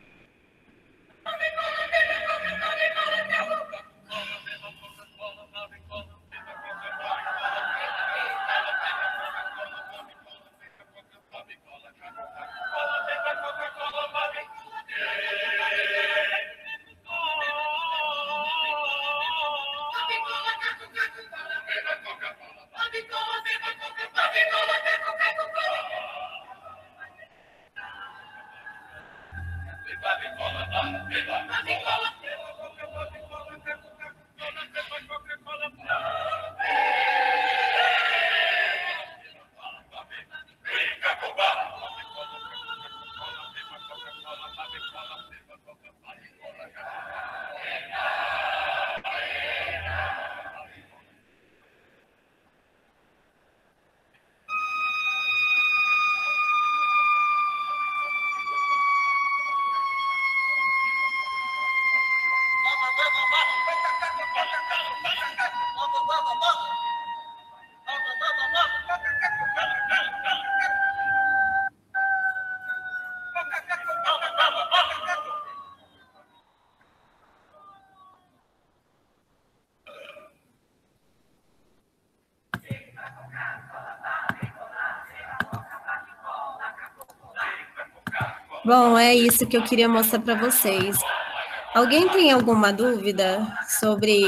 A: Bom, é isso que eu queria mostrar para vocês. Alguém tem alguma dúvida sobre...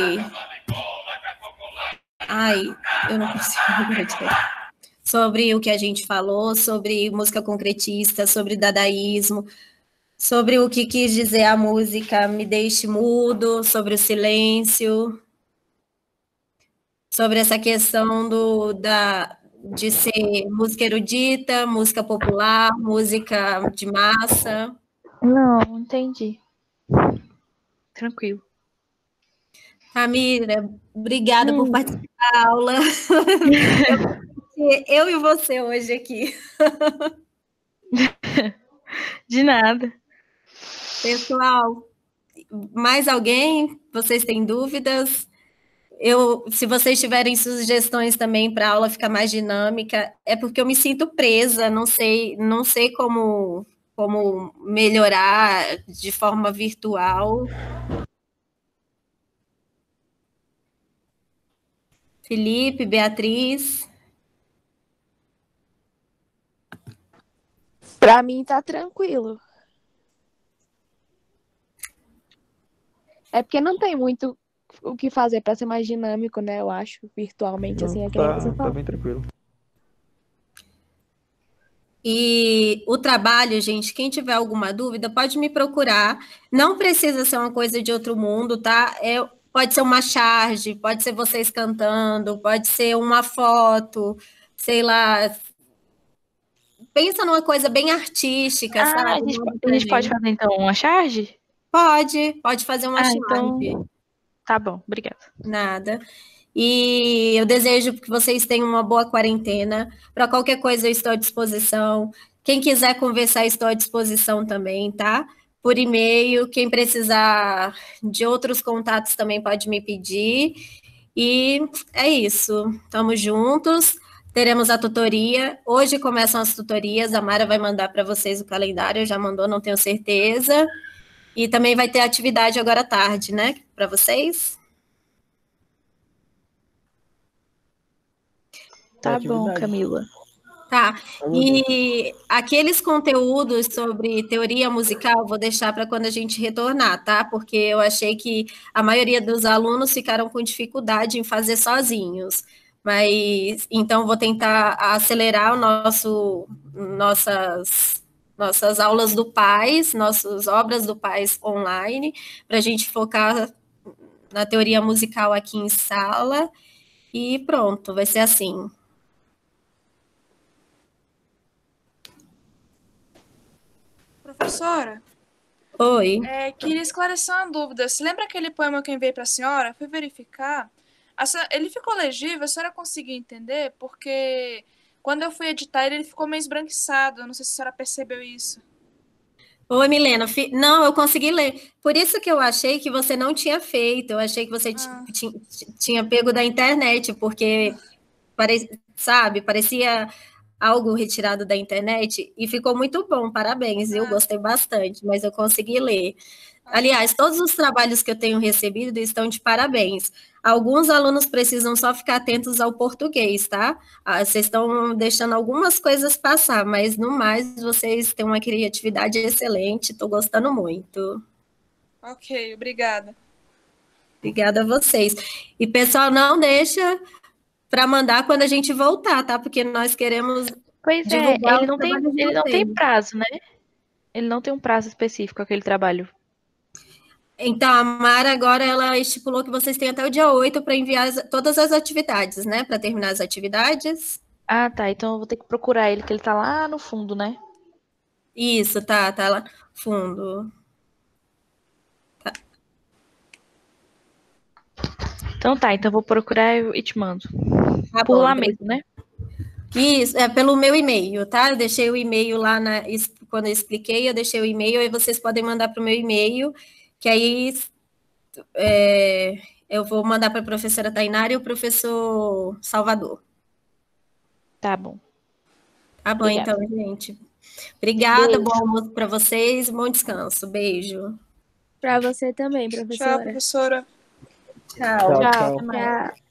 A: Ai, eu não consigo lembrar. Sobre o que a gente falou, sobre música concretista, sobre dadaísmo, sobre o que quis dizer a música Me Deixe Mudo, sobre o silêncio, sobre essa questão do, da, de ser música erudita, música popular, música de massa.
B: Não, entendi. Tranquilo.
A: Tamira, obrigada hum. por participar da aula. Eu e você hoje aqui.
B: De nada.
A: Pessoal, mais alguém? Vocês têm dúvidas? Eu, se vocês tiverem sugestões também para a aula ficar mais dinâmica, é porque eu me sinto presa, não sei, não sei como, como melhorar de forma virtual. Felipe, Beatriz.
F: Para mim tá tranquilo.
H: É porque não tem muito o que fazer para ser mais dinâmico, né? Eu acho, virtualmente, assim, é que nem você
I: Tá, tá
H: falou.
I: bem tranquilo.
A: E o trabalho, gente, quem tiver alguma dúvida, pode me procurar. Não precisa ser uma coisa de outro mundo, tá? É, pode ser uma charge, pode ser vocês cantando, pode ser uma foto, sei lá. Pensa numa coisa bem artística,
B: Ah,
A: sabe?
B: a gente,
A: Manda
B: a
A: pra
B: gente pode
A: gente.
B: fazer então uma charge?
A: Pode, pode fazer uma
B: Ah,
A: charge.
B: então tá bom, obrigada.
A: Nada. E eu desejo que vocês tenham uma boa quarentena. Para qualquer coisa, eu estou à disposição. Quem quiser conversar, estou à disposição também, tá? Por e-mail. Quem precisar de outros contatos também pode me pedir. E é isso. Estamos juntos. Teremos a tutoria. Hoje começam as tutorias. A Mara vai mandar para vocês o calendário. Já mandou, não tenho certeza. E também vai ter atividade agora à tarde, né? Para vocês.
B: Tá bom,
I: Atividade.
B: Camila.
A: Tá. E aqueles conteúdos sobre teoria musical, vou deixar para quando a gente retornar, tá? Porque eu achei que a maioria dos alunos ficaram com dificuldade em fazer sozinhos. Mas então vou tentar acelerar o nosso nossas nossas aulas do Paz, nossas obras do Paz online, para a gente focar na teoria musical aqui em sala. E pronto, vai ser assim.
E: Professora,
A: Oi.
E: é, queria esclarecer uma dúvida. Você lembra aquele poema que eu enviei para a senhora? Fui verificar. A senhora, ele ficou legível? A senhora conseguiu entender? Porque quando eu fui editar ele, ele ficou meio esbranquiçado. Eu não sei se a senhora percebeu isso.
A: Oi, Milena. Fi- Não, eu consegui ler. Por isso que eu achei que você não tinha feito. Eu achei que você ti-
E: Ah.
A: ti- ti- tinha pego da internet, porque, pare... sabe, parecia algo retirado da internet e ficou muito bom. Parabéns, eu
E: Ah.
A: gostei bastante, mas eu consegui ler. Aliás, todos os trabalhos que eu tenho recebido estão de parabéns. Alguns alunos precisam só ficar atentos ao português, tá? Ah, vocês estão deixando algumas coisas passar, mas no mais vocês têm uma criatividade excelente, estou gostando muito.
E: Ok, obrigada.
A: Obrigada a vocês. E pessoal, não deixa para mandar quando a gente voltar, tá? Porque nós queremos
B: Pois é,
A: divulgar
B: ele
A: os
B: não tem,
A: trabalhos de
B: ele não tem
A: vocês.
B: prazo, né? Ele não tem um prazo específico aquele trabalho.
A: Então, a Mara agora ela estipulou que vocês têm até o dia oito para enviar as- todas as atividades, né? Para terminar as atividades.
B: Ah, tá. Então eu vou ter que procurar ele, que ele tá lá no fundo, né?
A: Isso, tá, tá lá no fundo.
B: Então tá, então eu vou procurar e te mando.
A: Tá
B: Por
A: bom,
B: lá
A: obrigada.
B: mesmo, né?
A: Isso, é pelo meu e-mail, tá? Eu deixei o e-mail lá na, es- quando eu expliquei, eu deixei o e-mail, aí vocês podem mandar para o meu e-mail, que aí é, eu vou mandar para a professora Tainara e o professor Salvador.
B: Tá bom.
A: Tá bom,
B: Obrigada.
A: então, gente. Obrigada,
B: Beijo.
A: bom almoço para vocês, bom descanso. Beijo.
F: Pra você também,
E: Tchau,
F: professora.
E: professora.
A: Tchau.
I: Tchau,
B: Tchau,
I: tchau.
B: até mais.
F: Tchau.